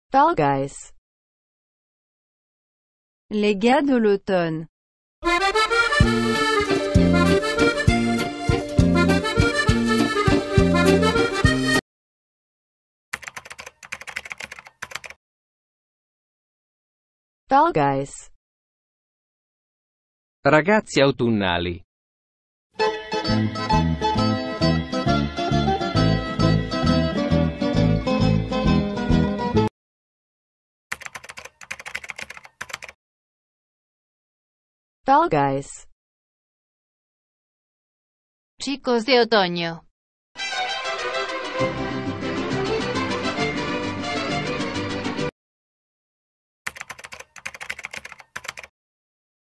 Fall Guys. Les gars de l'automne. Fall Guys. Ragazzi autunnali. Fall Guys. Chicos de otoño.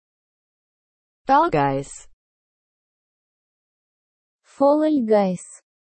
Fall Guys. Fall Guys.